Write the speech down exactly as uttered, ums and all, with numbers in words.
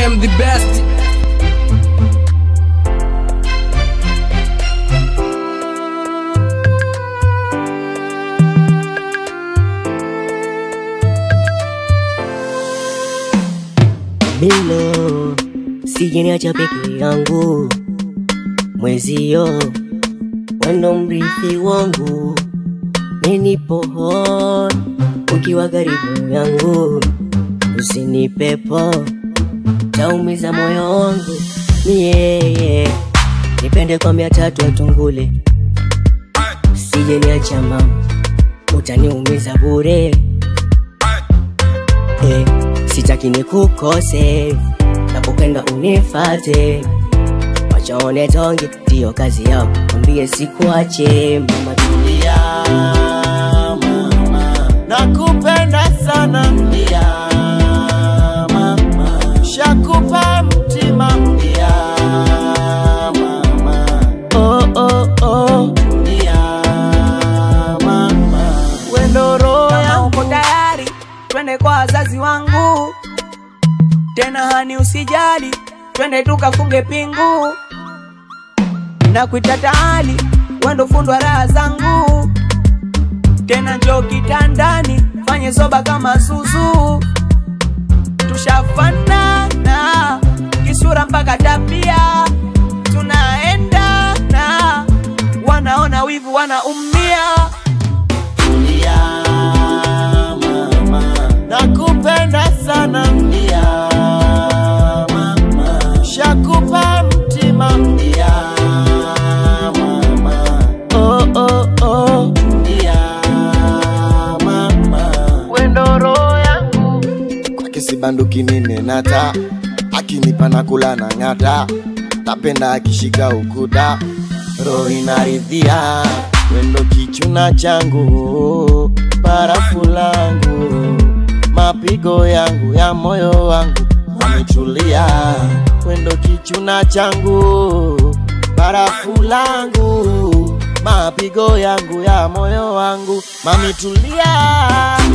am the best. Milo, sijeniacha peke yangu, mwezio wendo mrithi wangu. Nipo hoi ukiwa karibu yangu, usinipepo taumiza moyo wangu. Niye nipende kwa mia tatu atungule, sijeniacha mama, utaniumiza bure. Eh, sitaki nikukose, napopenda unifate. Wachaone tonge, ndiyo kazi yao, mwambie sikuache. Mama tulia, mama, nakupenda sana. Tulia, mama, shakupa mtima. Tulia, mama, oh oh oh. Tulia, mama, wendo roho yangu. Uko tayari twende kwa wazazi wangu, tena hani usijali, twende tukafunge pingu. Na kuita taali, wendo fundwa raha zangu, tena njoo kitandani, fanye soba kama Zuzu. Tushafanana kisura mpaka tabia, tunaendana, wanaona wivu wanaumia. Tulia, mama, nakupenda sana. Tulia, mama, shakupa mtima. Tulia, mama, oh oh oh. Tulia, mama, wendo roho yangu. Kwake sibanduki nini nata, akinipa na kula na ngata. Tapenda akishika ukuta, roho inaridhia. Wendo kichuna changu, barafu langu, mapigo yangu ya moyo wangu ametulia. Wendo kichuna changu, barafu langu, mapigo yangu ya moyo wangu mami tulia.